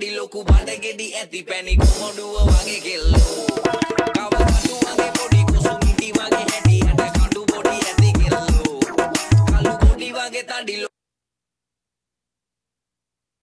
පොඩි ලොකු බඩගෙඩි ඇති පැණි කොමඩුව වගේ කෙල්ලෝ කවදා